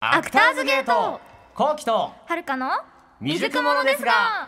アクターズゲート後期とはるかの未熟者ですが、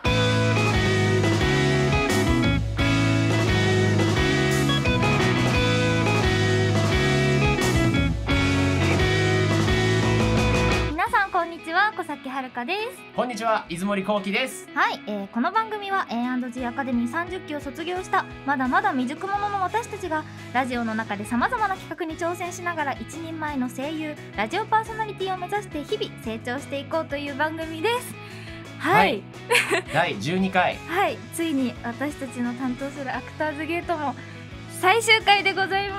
皆さんこんにちは、小崎はるかです。 こんにちは、出森後期です。 はい、この番組は A&G アカデミー30期を卒業したまだまだ未熟者の私たちがラジオの中でさまざまな企画に挑戦しながら一人前の声優、ラジオパーソナリティを目指して日々成長していこうという番組です。はい、 第12回はい、ついに私たちの担当するアクターズゲートも最終回でございます。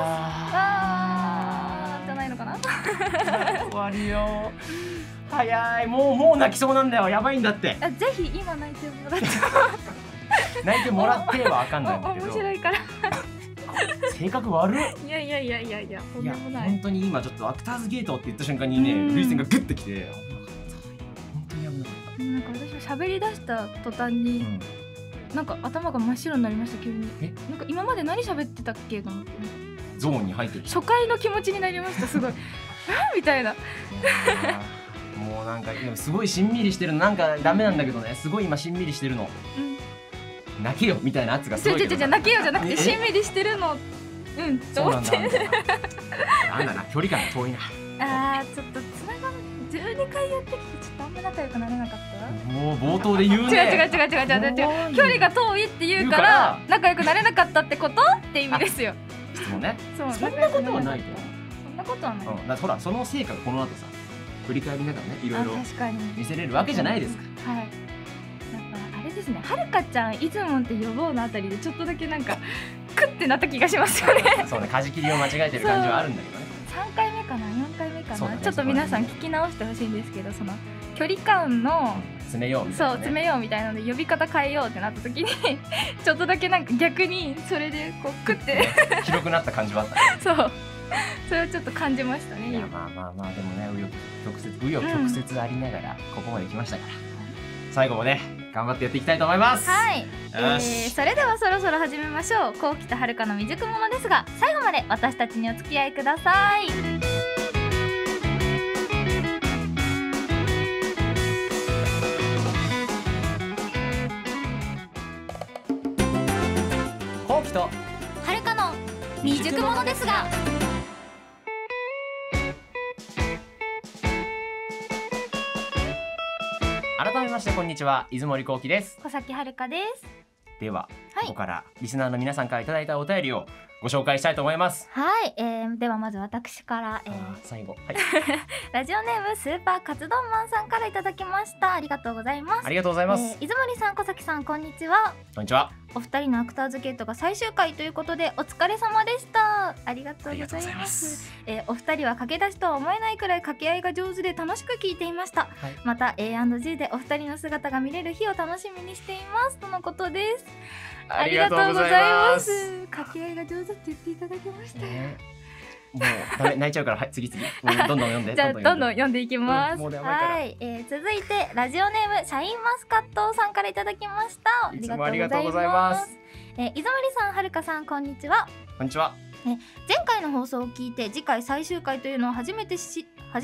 じゃないのかな終わりよ。早い、もう泣きそうなんだよ。やばいんだって。 ぜひ今泣いてもらって泣いてもらってはわかんないんだけど面白いから性格悪い。 いやとんでもない。 本当に今ちょっとアクターズゲートって言った瞬間にね、涙腺がグッてきて、本当に危なかった。 なんか私は喋り出した途端に、なんか頭が真っ白になりました急に。なんか今まで何喋ってたっけと思って、 ゾーンに入ってる。 初回の気持ちになりました。すごいみたいな。 もうなんかすごいしんみりしてるの、なんかダメなんだけどね、すごい今しんみりしてるの。泣けよみたいな圧がすごいけど。 じゃ泣けよじゃなくてしんみりしてるの。と思って。 なんだな、距離感が遠いな。 ちょっとつながる。12回やってきてちょっとあんま仲良くなれなかった。 もう冒頭で言うね。 違う距離が遠いって言うから仲良くなれなかったってことって意味ですよ。 質問ね。 そんなことはないと思う。 そんなことはない。 だからほら、その成果がこの後さ振り返りながらね、いろいろ見せれるわけじゃないですか。 はい。やっぱあれですね、はるかちゃんいつもんって呼ぼうのあたりでちょっとだけなんかクッてなった気がしますよね。 そうね、舵切りを間違えてる感じはあるんだけどね。 3回目かな4回目かな、ちょっと皆さん聞き直してほしいんですけど、その距離感の詰めようみたいな、 詰めようみたいなので呼び方変えようってなった時にちょっとだけなんか逆にそれでこうクッて広くなった感じはあった。 そうそれをちょっと感じましたね。 いやまあでもね、紆余曲折ありながらここまで来ましたから、最後もね頑張ってやっていきたいと思います。 はい、それではそろそろ始めましょう。後期とはるかの未熟者ですが、最後まで私たちにお付き合いください。 後期とはるかの未熟者ですが、 改めましてこんにちは、出森後期です。 小崎はるかです。 では、ここからリスナーの皆さんからいただいたお便りをご紹介したいと思います。 はい、ではまず私から、 最後、 ラジオネームスーパーカツ丼マンさんからいただきました。ありがとうございます。 ありがとうございます。 出森さん、小崎さん、こんにちは。 こんにちは。 お二人のアクターズゲートが最終回ということでお疲れ様でした。ありがとうございます。お二人は駆け出しとは思えないくらい掛け合いが上手で楽しく聞いていました。また A&G でお二人の姿が見れる日を楽しみにしていますとのことです。ありがとうございます。掛け合いが上手って言っていただきました。 もうダメ、泣いちゃうから、はい、次どんどん読んで。 じゃあどんどん読んでいきます。 はい、 続いてラジオネームシャインマスカットさんからいただきました。 いつもありがとうございます。 出森さん、はるかさん、こんにちは。 こんにちは。 前回の放送を聞いて次回最終回というのを初めて知り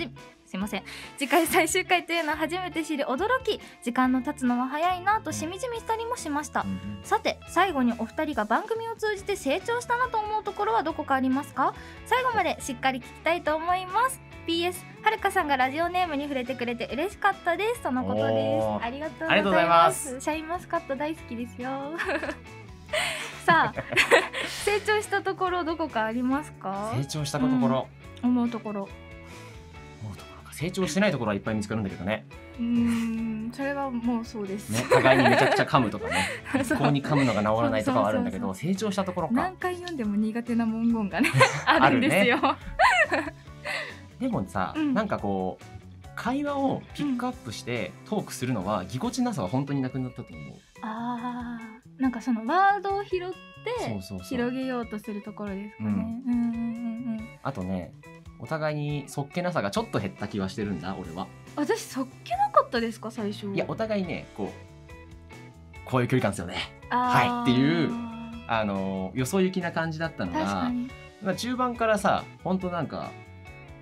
驚き、時間の経つのは早いなとしみじみしたりもしました。さて、最後にお二人が番組を通じて成長したなと思うところはどこかありますか？最後までしっかり聞きたいと思います。 PS、はるかさんがラジオネームに触れてくれて嬉しかったですとのことです。ありがとうございます。シャインマスカット大好きですよさあ成長したところどこかありますか？ 成長したところ、 思うところか。成長してないところはいっぱい見つかるんだけどね。 それはもうそうですね。 互いにめちゃくちゃ噛むとかね一向に噛むのが治らないとかはあるんだけど、成長したところか。 何回読んでも苦手な文言がねあるんですよでもさ、なんかこう会話をピックアップしてトークするのはぎこちなさは本当になくなったと思う。 なんかそのワードを拾って広げようとするところですかね。あとね、お互いにそっけなさがちょっと減った気はしてるんだ、俺は。 私そっけなかったですか最初？ いや、お互いね、こういう距離感ですよね、はいっていうよそ行きな感じだったのが、中盤からさ、ほんとなんか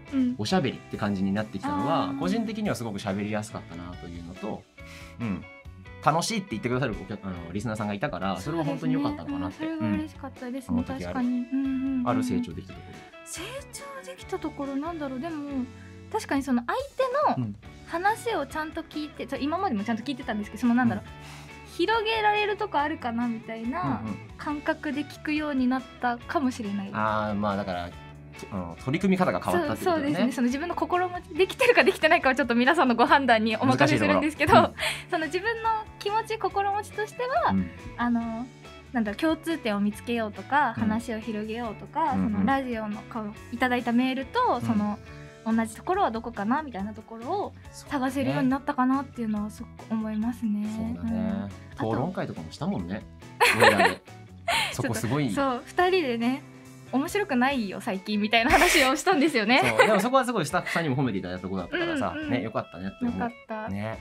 おしゃべりって感じになってきたのは、 あー個人的にはすごくしゃべりやすかったなというのと、楽しいって言ってくださるリスナーさんがいたから、それは本当に良かったのかなって。 それは嬉しかったですね、 その時確かに。 ある成長できたとこ成長できたところなんだろう。でも確かにその相手の話をちゃんと聞いて、今までもちゃんと聞いてたんですけど、そのなんだろう、広げられるとこあるかなみたいな感覚で聞くようになったかもしれない。 まあだから取り組み方が変わったってことだよね。 そうですね。その自分の心持ちできてるかできてないかはちょっと皆さんのご判断にお任せするんですけど、その自分の気持ち心持ちとしては、なんだろう、共通点を見つけようとか、話を広げようとか、そのラジオのいただいたメールとその同じところはどこかなみたいなところを探せるようになったかなっていうのはすごく思いますね。 そうだね。討論会とかもしたもんね。俺らでそこすごい。 そう、2人でね、面白くないよ最近みたいな話をしたんですよね。 そう、でもそこはすごいスタッフさんにも褒めていただいたところだったからさ、ね、よかったねって思う。 よかったね。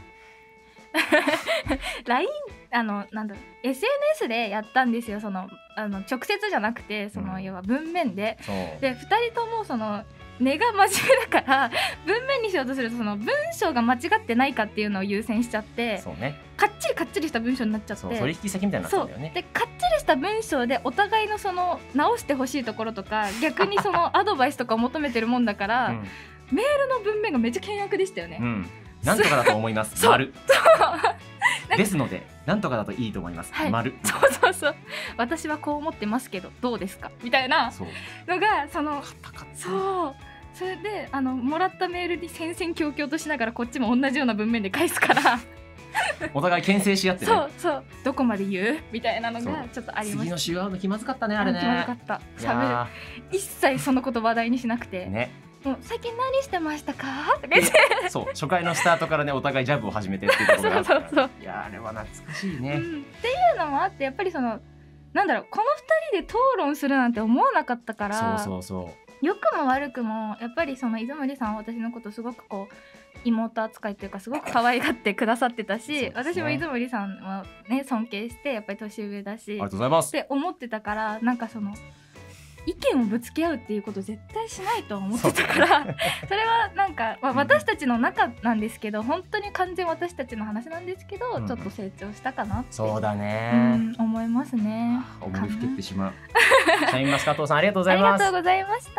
LINE なんだろう、 SNS でやったんですよ。その直接じゃなくて、その要は文面で。で2人ともその根が真面目だから文面にしようとするとその文章が間違ってないかっていうのを優先しちゃって、 そうね、 かっちりした文章になっちゃって、 取引先みたいになったんだよね。 でかっちりした文章でお互いのその直してほしいところとか逆にそのアドバイスとかを求めてるもんだから、メールの文面がめっちゃ険悪でしたよね。 なんとかだと思います。丸。ですのでなんとかだといいと思います。丸。 そう。私はこう思ってますけどどうですかみたいなのがそれでもらったメールに戦々恐々としながらこっちも同じような文面で返すからお互い牽制し合ってね。 そうどこまで言うみたいなのがちょっとありました。 次の手話の気まずかったね、あれね。 気まずかった。一切そのこと話題にしなくてね。もう最近何してましたかってそう、初回のスタートからね、お互いジャブを始めてっていうところがあったから。いや、あれは懐かしいね。 っていうのもあって、やっぱりそのなんだろう、この2人で討論するなんて思わなかったから。そう良くも悪くもやっぱりその出森さんは私のことすごくこう妹扱いというかすごく可愛がってくださってたし、私も出森さんはね尊敬して、やっぱり年上だし、 ありがとうございますって思ってたから、なんかその意見をぶつけ合うっていうこと絶対しないと思ってたから、それはなんか、私たちの中なんですけど、本当に完全私たちの話なんですけど、ちょっと成長したかなって、 そうだね、 思いますね。 思いふけってしまう。シャインマスカットさんありがとうございます。 ありがとうございました。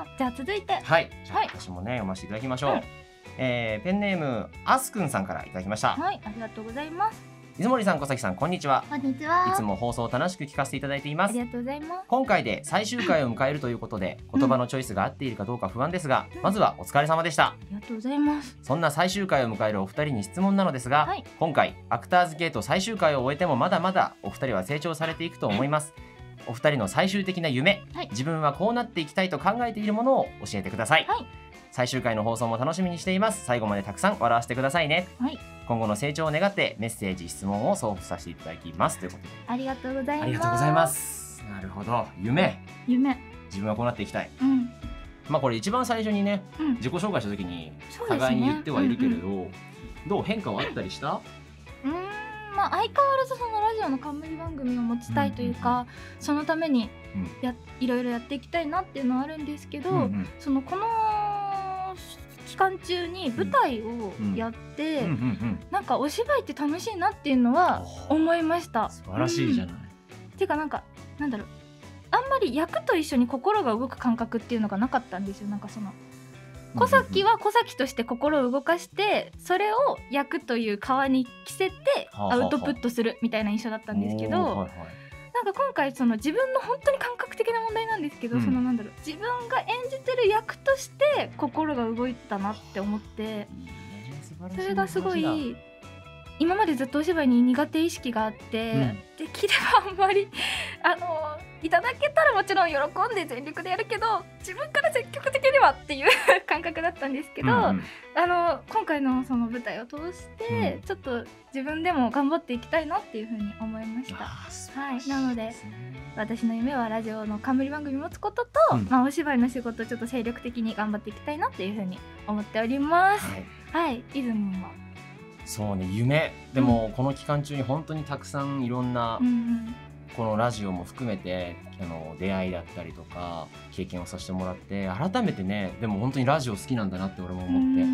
じゃあ続いて、 はい、じゃあ私もね読ませていただきましょう。ペンネームあすくんさんからいただきました。 はい、ありがとうございます。 出森さん、小崎さん、こんにちは。 こんにちは。 いつも放送を楽しく聞かせていただいています。 ありがとうございます。 今回で最終回を迎えるということで、言葉のチョイスが合っているかどうか不安ですが、まずはお疲れ様でした。 ありがとうございます。 そんな最終回を迎えるお二人に質問なのですが、今回アクターズゲート最終回を終えてもまだまだお二人は成長されていくと思います。お二人の最終的な夢、自分はこうなっていきたいと考えているものを教えてください。最終回の放送も楽しみにしています。最後までたくさん笑わせてくださいね。今後の成長を願ってメッセージ質問を送付させていただきますということで、 ありがとうございます。 ありがとうございます。なるほど、夢自分はこうなっていきたい。まあこれ一番最初にね、自己紹介した時に互いに言ってはいるけれど、どう変化はあったりした？ まあ相変わらずそのラジオの冠番組を持ちたいというか、そのためにいろいろやっていきたいなっていうのはあるんですけど、そのこの期間中に舞台をやって、なんかお芝居って楽しいなっていうのは思いました。 素晴らしいじゃない。 っていうかなんだろう、あんまり役と一緒に心が動く感覚っていうのがなかったんですよ。なんかその小崎は小崎として心を動かして、それを役という皮に着せてアウトプットするみたいな印象だったんですけど、なんか今回その自分の本当に感覚的な問題なんですけど、そのなんだろう、自分が演じてる役として心が動いたなって思って、それがすごい今までずっとお芝居に苦手意識があって、できればあんまりいただけたらもちろん喜んで全力でやるけど、自分から積極的にはっていう感覚だったんですけど、今回のその舞台を通して、ちょっと自分でも頑張っていきたいなっていうふうに思いました。はい、なので私の夢はラジオの冠番組持つことと、お芝居の仕事をちょっと精力的に頑張っていきたいなっていうふうに思っております。はい、いずみんはそうね、夢でもこの期間中に本当にたくさんいろんなこのラジオも含めて出会いだったりとか経験をさせてもらって改めてね、でも本当にラジオ好きなんだなって俺も思って、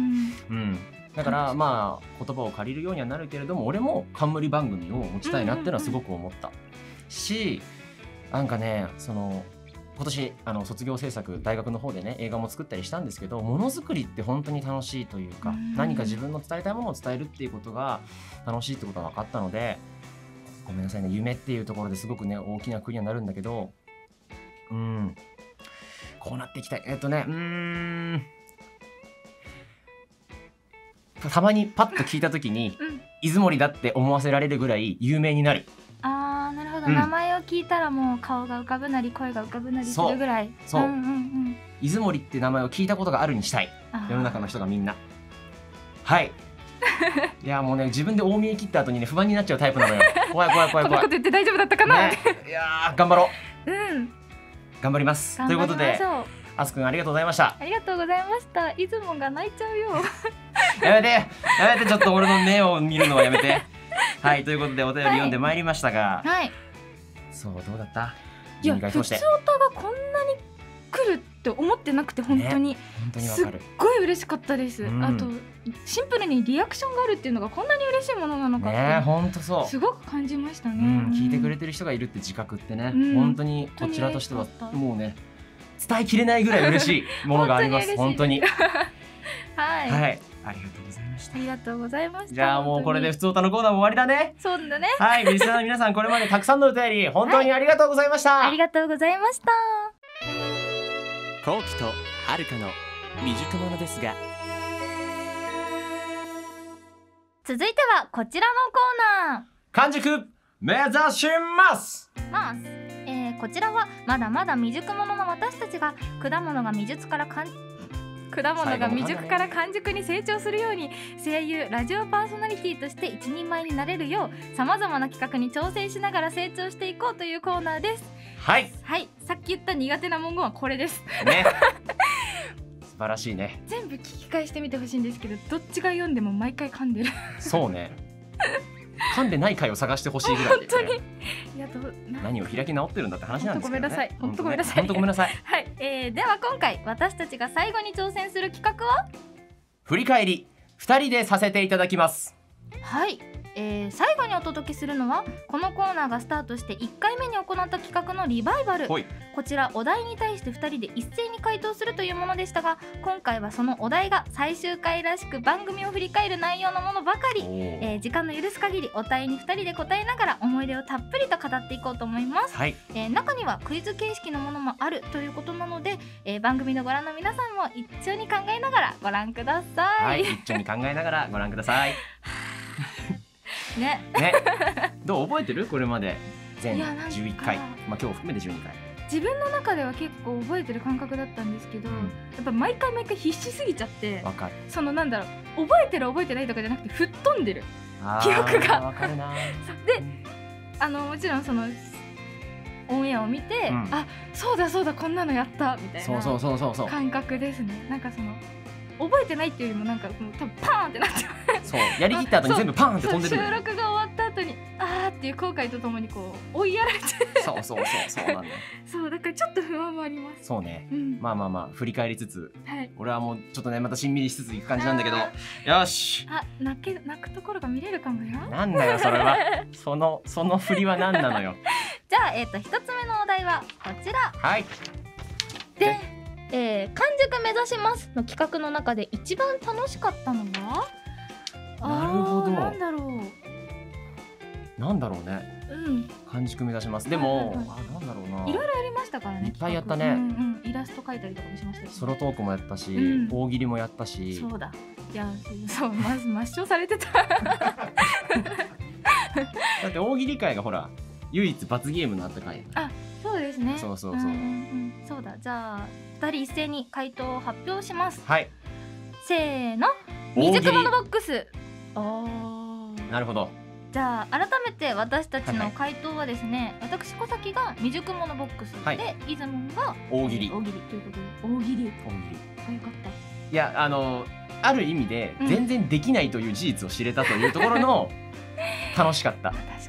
だからまあ言葉を借りるようにはなるけれども、俺も冠番組を持ちたいなっていうのはすごく思ったし、なんかね今年卒業制作大学の方でね映画も作ったりしたんですけど、ものづくりって本当に楽しいというか、何か自分の伝えたいものを伝えるっていうことが楽しいってことが分かったので、ごめんなさいね、夢っていうところですごくね大きな国にはなるんだけど、こうなっていきたい。たまにパッと聞いた時に、出森だって思わせられるぐらい有名になる。 あー、なるほど、名前を聞いたらもう顔が浮かぶなり声が浮かぶなりするぐらい。そう、出森って名前を聞いたことがあるにしたい、世の中の人がみんな。はいいやもうね、自分で大見え切った後にね不安になっちゃうタイプなのよ。怖い怖い怖い怖い。 こんなこと言って大丈夫だったかな、 ね、いや頑張ろう。頑張ります。ということで、あすくんありがとうございました。 ありがとうございました。出雲が泣いちゃうよやめてちょっと俺の目を見るのはやめてはい、ということでお便り読んでまいりましたが、そうどうだった？ いや、ふつおたがこんなに来るって思ってなくて、本当にすっごい嬉しかったです。あとシンプルにリアクションがあるっていうのがこんなに嬉しいものなのかって本当そうすごく感じましたね。 聞いてくれてる人がいるって自覚ってね、本当にこちらとしてはもうね伝えきれないぐらい嬉しいものがあります本当にはい、ありがとうございました。 ありがとうございました。 じゃあもうこれでふつおたのコーナーも終わりだね。 そうだね。 はい、リスナーの皆さんこれまでたくさんのお便り本当にありがとうございました。 ありがとうございました。 こうきとはるかの未熟者ですが、 続いてはこちらのコーナー、 完熟目指します。 こちらはまだまだ未熟者の私たちが果物が未熟から完熟に成長するように、声優ラジオパーソナリティとして一人前になれるようさまざまな企画に挑戦しながら成長していこうというコーナーです。はい、さっき言った苦手な文言はこれですね素晴らしいね。 全部聞き返してみてほしいんですけど、どっちが読んでも毎回噛んでるそうね噛んでない回を探してほしいぐらいで、ね、 本当に何を開き直ってるんだって話なんですけどね。 本当ごめんなさい。 本当ごめんなさい。 はい、では今回私たちが最後に挑戦する企画は振り返り2人でさせていただきます。 はい、最後にお届けするのはこのコーナーがスタートして1回目に行った企画のリバイバル。こちらお題に対して2人で一斉に回答するというものでしたが、今回はそのお題が最終回らしく番組を振り返る内容のものばかり。時間の許す限りお題に2人で答えながら思い出をたっぷりと語っていこうと思います。中にはクイズ形式のものもあるということなので、番組のご覧の皆さんも一緒に考えながらご覧ください。 一緒に考えながらご覧くださいねどう覚えてる？これまで全11回、今日含めて12回。 自分の中では結構覚えてる感覚だったんですけど、やっぱ毎回必死すぎちゃって、そのなんだろう、覚えてる覚えてないとかじゃなくて吹っ飛んでる記憶が。わかるな。で、もちろんそのオンエアを見て、あ、そうだそうだこんなのやったみたいな感覚ですね。なんかその覚えてないっていうよりもなんか多分パーンってなっちゃう。 そう、やりきった後に全部パーンって飛んでる。 収録が終わった後にあーっていう後悔とともにこう追いやられてそうなんだよ。 そうだからちょっと不安もあります。 そうね、まあ振り返りつつ、俺はもうちょっとねまたしんみりしつついく感じなんだけど、よし。 泣くところが見れるかもよ。 なんだよそれは。その振りは何なのよ。 じゃあ一つ目のお題はこちら。で、完熟目指しますの企画の中で一番楽しかったのは？ なるほど。 なんだろうね。完熟目指します。でもなんだろうな。 いろいろやりましたからね。 いっぱいやったね。 イラスト描いたりとかもしましたし。 ソロトークもやったし、大喜利もやったし。 そうだ。いや、そうまず抹消されてた。 だって大喜利会がほら唯一罰ゲームのあった回。 あ、そうですね。 そう。 そうだ。じゃあ2人一斉に回答を発表します。 はい。 せーの。未熟者ボックス。 なるほど。 じゃあ改めて私たちの回答はですね、私小崎が未熟者ボックスで、出雲が大喜利ということで大喜利。よかった。 いやある意味で全然できないという事実を知れたというところの楽しかった。 確かに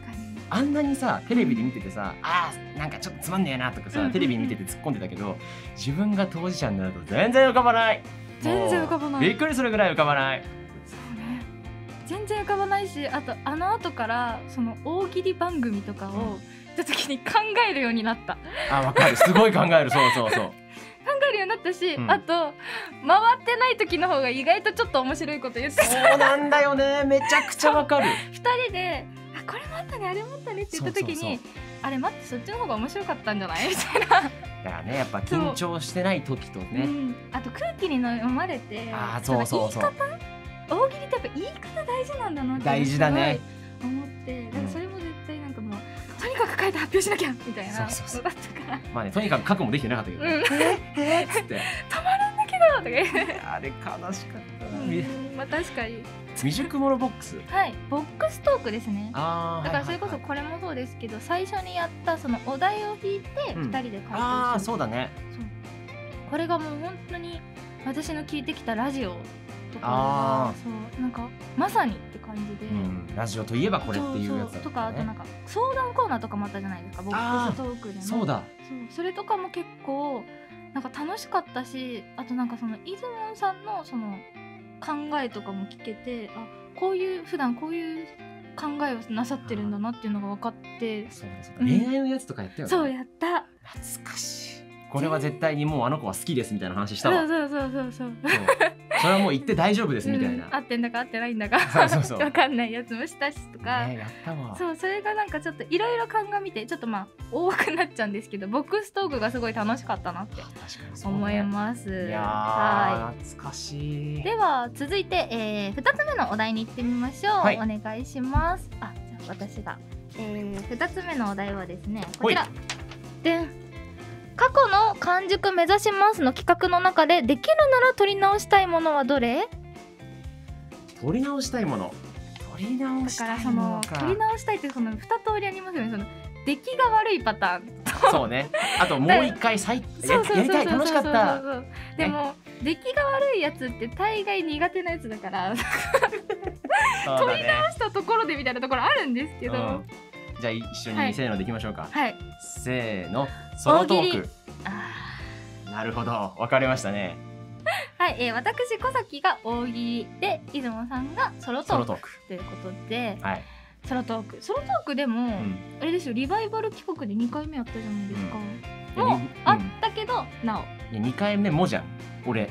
あんなにさテレビで見ててさ、なんかちょっとつまんねえなとかさ、テレビ見てて突っ込んでたけど、自分が当事者になると全然浮かばない。 全然浮かばない。 びっくりするぐらい浮かばない。 そうね、全然浮かばないし、あと後からその大喜利番組とかを見た時に考えるようになった。 わかる、すごい考える。そうそうそう。 考えるようになったし、あと回ってない時の方が意外とちょっと面白いこと言ってた。 そうなんだよね、めちゃくちゃわかる。 2人でこれもあったねあれもあったねって言った時に、あれ待って、そっちの方が面白かったんじゃないみたいな。だからね、やっぱ緊張してない時とね、 あと空気に飲まれて、 そうそうそう、 大喜利ってやっぱ言い方大事なんだなって大事だね思って、だからそれも絶対なんかもうとにかく書いて発表しなきゃみたいなのだったから、 まあね、とにかく書くもできてなかったけどね、つって止まるんだけどとか言って、 あれ悲しかったな。 まあ確かに未熟者ボックス、 はい、ボックストークですね。だだからそれこそこれもそうですけど、最初にやったそのお題を引いて2人で回答する、 そうだね。 これがもう本当に私の聞いてきたラジオとか、そうなんかまさにって感じで、 ラジオといえばこれっていうやつだとか、あとなんか相談コーナーとかもあったじゃないですか、ボックストークでも。 そうだ、 それとかも結構なんか楽しかったし、あとなんかそのイズモンさんのその考えとかも聞けて、こういう普段こういう考えをなさってるんだなっていうのが分かって。 恋愛のやつとかやったよね。 そうやった。 懐かしい。これは絶対にもうあの子は好きですみたいな話したわ。 そうそれはもう言って大丈夫ですみたいな、 合ってんだか合ってないんだか分かんないやつもしたしとか、 やったわ。 そう、それがなんかちょっといろいろ鑑みて、ちょっと多くなっちゃうんですけど、ボックストークがすごい楽しかったなって思います。 いや懐かしい。 では続いて、2つ目のお題に行ってみましょう。お願いします。じゃあ私が、2つ目のお題はですね、こちらで、過去の完熟目指しますの企画の中でできるなら取り直したいものはどれ？ 取り直したいもの。取り直したいものか。 取り直したいってその2通りありますよね。その出来が悪いパターンと、 そうね。あともう一回やりたい、楽しかった。 でも出来が悪いやつって大概苦手なやつだから取り直したところでみたいなところあるんですけど。 じゃあ一緒にせーのでいきましょうか。 はい。 せーの、ソロトーク。なるほど、分かれましたね。 はい、私小崎が大喜利で、出雲さんがソロトークということで、ソロトークでもあれですよ、リバイバル企画で2回目やったじゃないですか。もうあったけどなお。 2回目もじゃん。俺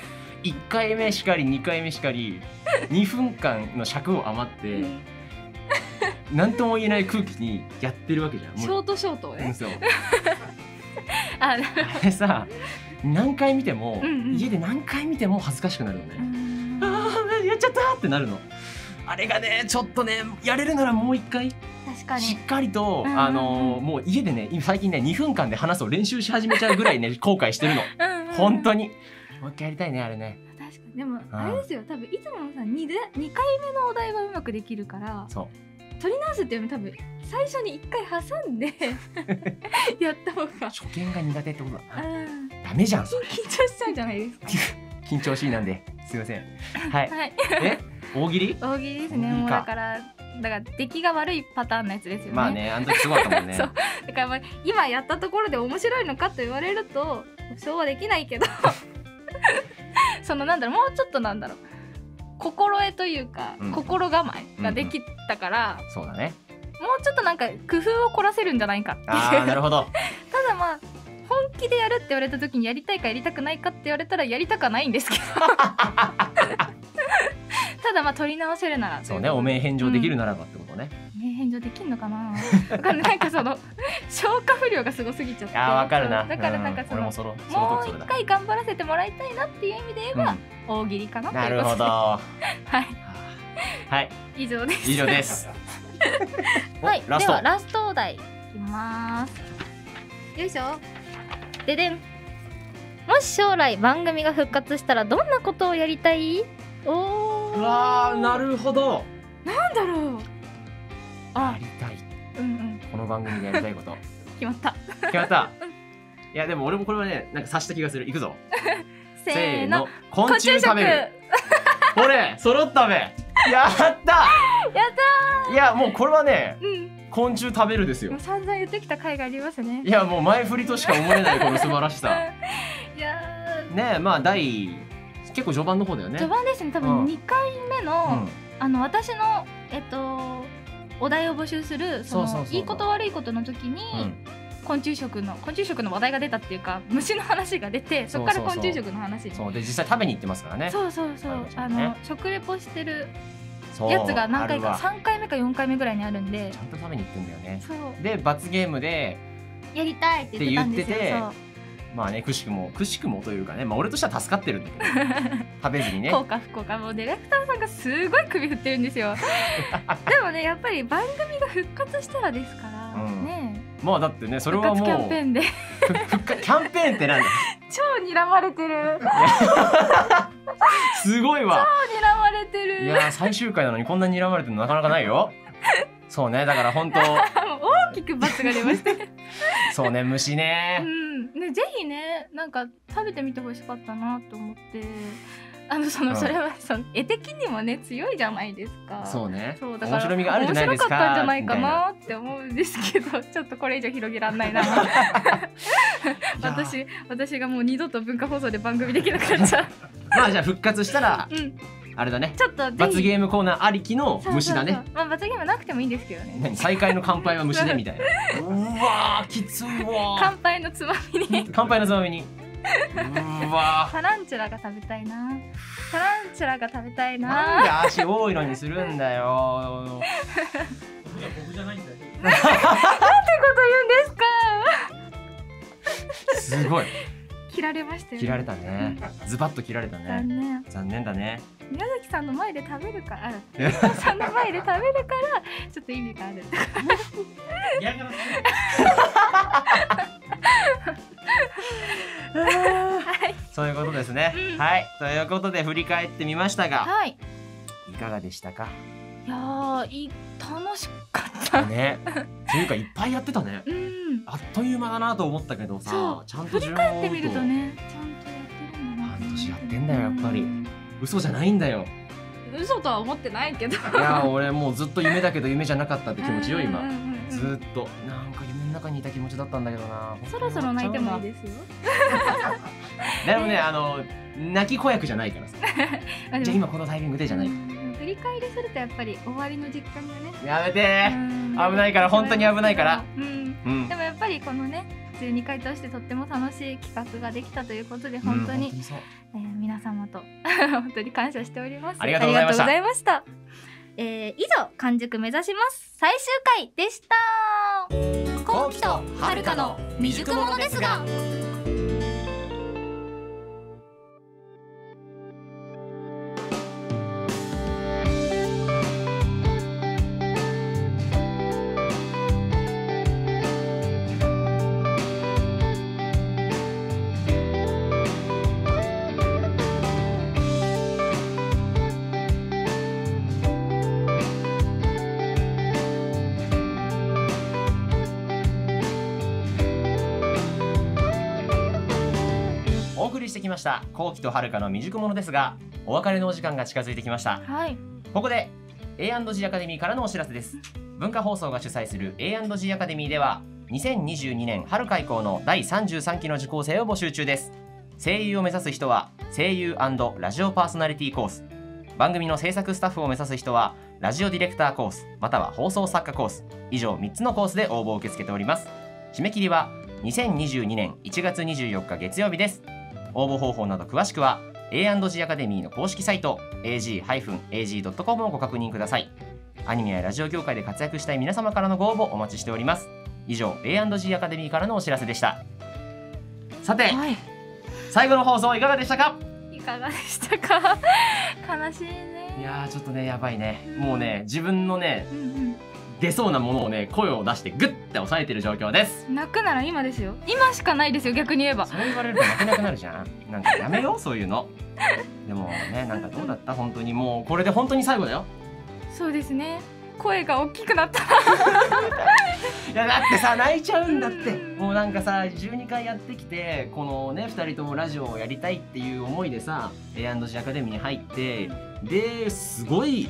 1回目しかり2回目しかり2分間の尺を余って何とも言えない空気にやってるわけじゃん。 ショートね。 そうあれさ、何回見ても、家で何回見ても恥ずかしくなるのね。やっちゃったってなるの。あれがね、ちょっとね、やれるならもう一回しっかりともう家でね、最近ね2分間で話すを練習し始めちゃうぐらいね後悔してるの。本当にもう一回やりたいね、あれね。 確かに。でもあれですよ、多分いつものさ、2回目のお題はうまくできるから、取り直すっていうのも多分最初に1回挟んでやった方が。 初見が苦手ってことだ。ダメじゃん。 緊張しちゃうじゃないですか。 緊張しいなんで、すいません。はい。大喜利？ 大喜利ですね。もうだから出来が悪いパターンのやつですよね。 まあね、あの時すごかったもんね。 そう。だから今やったところで面白いのかと言われると保証はできないけど、そのもうちょっと心得というか、心構えができたから、 そうだね。 もうちょっと工夫を凝らせるんじゃないかっていう。 なるほど。 ただ本気でやるって言われた時にやりたいかやりたくないかって言われたらやりたくはないんですけどただ取り直せるなら。 そうね、お名返上できるならばってことね。 名返上できんのかな。なんかその消化不良がすごすぎちゃって。 わかるな。 だからもう一回頑張らせてもらいたいなっていう意味で言えば大喜利かな。 なるほど。はい。 以上です。 以上です。 はい。ではラストお題いきます。よいしょ。ででん。もし将来番組が復活したらどんなことをやりたい？ うわー、なるほど。 なんだろう。 やりたい。この番組でやりたいこと。 決まった。 決まった。いやでも俺もこれはね、なんか察した気がする。いくぞ。 せーの。 昆虫食べる。これ揃ったべ。やった。 やった。 いやもうこれはね、 昆虫食べるですよ。 散々言ってきた回がありますね。 いやもう前振りとしか思えないこの素晴らしさ。 いやねえ、まあ結構序盤の方だよね。 序盤ですね。多分2回目の、私のお題を募集するいいこと悪いことの時に、昆虫食の話題が出たっていうか、虫の話が出て、そこから昆虫食の話に。 そうで、実際食べに行ってますからね。 そう食レポしてるやつが何回か、3回目か4回目ぐらいにあるんで、 ちゃんと食べに行ってんだよね。 そうで罰ゲームでやりたいって言ってたんですよ。 まあね、くしくもというかね、まあ俺としては助かってるんだけど食べずにね。 効果不効果、もうディレクターさんがすごい首振ってるんですよでもね、やっぱり番組が復活したらですからね。 まあだってね、それはもう復活キャンペーンでキャンペーンってなんだ超睨まれてるすごいわ、 超睨まれてる。 いや最終回なのにこんなに睨まれてるのなかなかないよそうね、だから本当大きく罰が出ましたそうね、虫ね、 ね、ぜひね、なんか食べてみてほしかったなと思って、それは絵的にもね強いじゃないですか。 そうね、 そうだから面白みがあるじゃないですか。 面白かったんじゃないかなって思うんですけど、ちょっとこれ以上広げらんないな私がもう二度と文化放送で番組できなくなっちゃうまあじゃあ復活したら、あれだね、 ちょっと罰ゲームコーナーありきの虫だね。 まあ罰ゲームなくてもいいんですけどね。 再会の乾杯は虫でみたいなうわーきついわ。 乾杯のつまみに乾杯のつまみにうわタランチュラが食べたいな。タランチュラが食べたいな。 なんで足多いのにするんだよ僕じゃないんだよ。 なんてこと言うんですかすごい切られましたよね。 切られたね、ズバッと切られたね。残念だね。 宮崎さんの前で食べるから宮崎さんの前で食べるからちょっと意味がある嫌がらせそういうことですね、はい、ということで振り返ってみましたが、いかがでしたか。 いやー、楽しかったねっていうかいっぱいやってたね、あっという間だなと思ったけどさ、ちゃんと振り返ってみるとね、ちゃんとやってるんだな。 半年やってんだよ、やっぱり嘘じゃないんだよ。 嘘とは思ってないけど、いや俺もうずっと夢だけど夢じゃなかったって気持ちよ今。ずっとなんか夢の中にいた気持ちだったんだけどな。 そろそろ泣いてもいいですよでもね、泣き子役じゃないからさじゃあ今このタイミングでじゃない。 振り返りするとやっぱり終わりの実感がね、 やめて危ないから、本当に危ないから。 でもやっぱりこのね12回通してとっても楽しい企画ができたということで、本当に皆様と本当に感謝しております。 ありがとうございました。 以上、完熟目指します最終回でした。 後期とはるかの未熟者ですが、 お送りしてきました後期とはるかの未熟者ですが、お別れのお時間が近づいてきました。ここで A&G アカデミーからのお知らせです。文化放送が主催する A&G アカデミーでは2022年春開校の第33期の受講生を募集中です。声優を目指す人は声優&ラジオパーソナリティコース、番組の制作スタッフを目指す人はラジオディレクターコースまたは放送作家コース、以上3つのコースで応募を受け付けております。締め切りは2022年1月24日月曜日です。応募方法など詳しくは A&G アカデミーの公式サイト ag-ag.com をご確認ください。アニメやラジオ業界で活躍したい皆様からのご応募お待ちしております。以上 A&G アカデミーからのお知らせでした。さて、最後の放送いかがでしたか。 いかがでしたか悲しいね。 いやーちょっとねやばいね、もうね自分のね、出そうなものをね声を出してグッて抑えてる状況です。 泣くなら今ですよ。今しかないですよ、逆に言えば。 そう言われると泣けなくなるじゃんなんかやめようそういうのでもね、なんかどうだった本当に、もうこれで本当に最後だよ。 そうですね、声が大きくなったいやだってさ泣いちゃうんだって、もうなんかさ12回やってきてこのね2人ともラジオをやりたいっていう思いでさ A&G アカデミーに入って、ですごい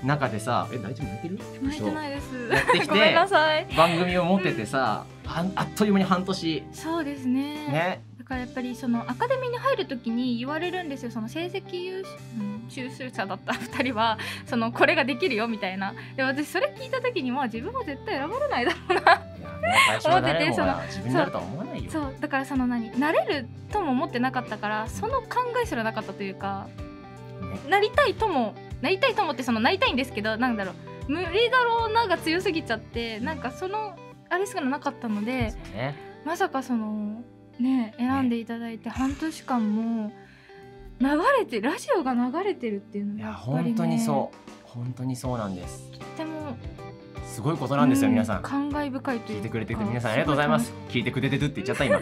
中でさ、大丈夫泣いてる？ 泣いてないです。 やってきごめんてなさい。 番組を持っててさ、あっという間に半年。 そうですね。 ね。 だからやっぱりそのアカデミーに入るときに言われるんですよ。その成績優秀者だった2人はそのこれができるよみたいな。で私それ聞いたときに自分は絶対選ばれないだろうな思ってて、その自分になるとは思わないよ。 そうだからそのなれるとも思ってなかったから、その考えすらなかったというか、なりたいともってそのなりたいんですけど、なんだろう、無理だろうなが強すぎちゃって、なんかそのあれすらなかったので、まさかそのね選んでいただいて半年間も流れて、ラジオが流れてるっていうのはやっぱりね、 本当に本当にそうなんです。 とってもすごいことなんですよ、皆さん。 感慨深いというか、 聞いてくれてて皆さんありがとうございます。聞いてくれてるって言っちゃった今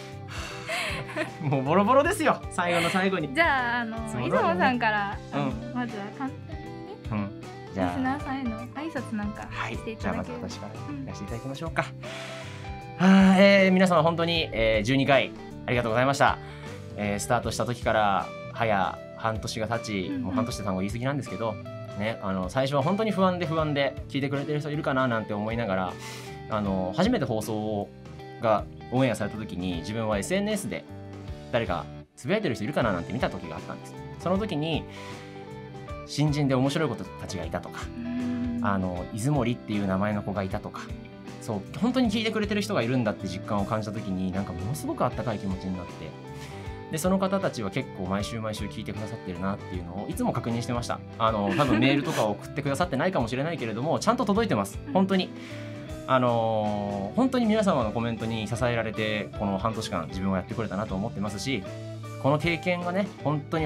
もうボロボロですよ、最後の最後に。 じゃあ出雲さんからまずは簡単にね、 じゃあリスナーさんへの挨拶なんかしていただければ。 じゃあまず私からやらせていただきましょうか。皆様本当に12回ありがとうございました。スタートした時から早半年が経ち、もう半年って単語言い過ぎなんですけどね、最初は本当に不安で聞いてくれてる人いるかななんて思いながら、初めて放送がオンエアされた時に自分は SNS で誰かつぶやいてる人いるかななんて見た時があったんです。その時に新人で面白い子たちがいたとか、出森っていう名前の子がいたとか、そう本当に聞いてくれてる人がいるんだって実感を感じた時に、なんかものすごくあったかい気持ちになって、でその方たちは結構毎週聞いてくださってるなっていうのをいつも確認してました。多分メールとかを送ってくださってないかもしれないけれども、ちゃんと届いてます。本当に本当に皆様のコメントに支えられてこの半年間自分はやってこれたなと思ってますし、この経験がね本当に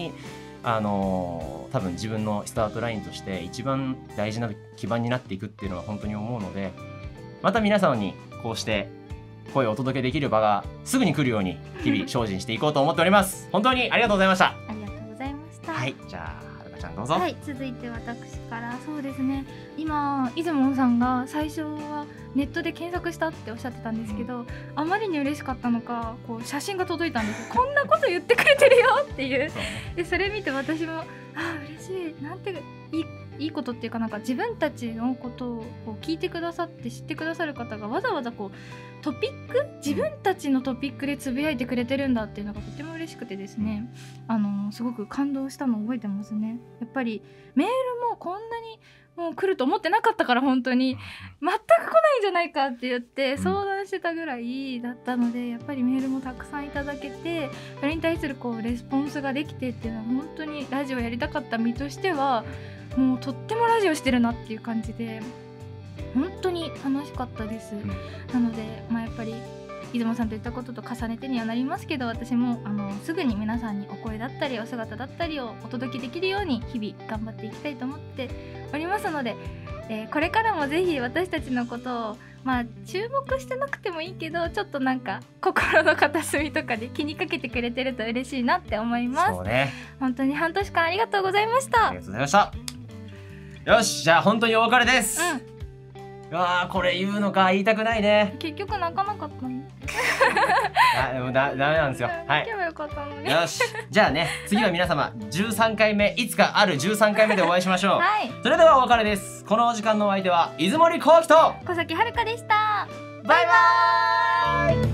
多分自分のスタートラインとして一番大事な基盤になっていくっていうのは本当に思うので、また皆様にこうして声をお届けできる場がすぐに来るように日々精進していこうと思っております。本当にありがとうございました。 ありがとうございました。 はい、じゃあはるかちゃんどうぞ。 はい、続いて私から。そうですね、今出雲さんが最初はネットで検索したっておっしゃってたんですけど、あまりに嬉しかったのか写真が届いたんですよ。こんなこと言ってくれてるよっていう。でそれ見て私も嬉しい、なんていいことっていうか、なんか自分たちのことを聞いてくださって知ってくださる方がわざわざトピック、自分たちのトピックでつぶやいてくれてるんだっていうのがとても嬉しくてですね、すごく感動したのを覚えてますね。やっぱりメールもこんなにもう来ると思ってなかったから、本当に全く来ないんじゃないかって言って相談してたぐらいだったので、やっぱりメールもたくさんいただけて、それに対するレスポンスができてっていうのは、本当にラジオやりたかった身としてはもうとってもラジオしてるなっていう感じで、本当に楽しかったです。なので、やっぱり出雲さんと言ったことと重ねてにはなりますけど、私もすぐに皆さんにお声だったりお姿だったりをお届けできるように日々頑張っていきたいと思っておりますので、これからもぜひ私たちのことを注目してなくてもいいけど、ちょっとなんか心の片隅とかで気にかけてくれてると嬉しいなって思います。 そうね、 本当に半年間ありがとうございました。 ありがとうございました。よし、じゃあ本当にお別れです。これ言うのか言いたくないね。 結局泣かなかったのでもダメなんですよ。はい。よし、じゃあね、次は皆様13回目、いつかある13回目でお会いしましょう。 はい。 それではお別れです。このお時間のお相手は出森幸喜と小崎遥でした。 バイバーイ。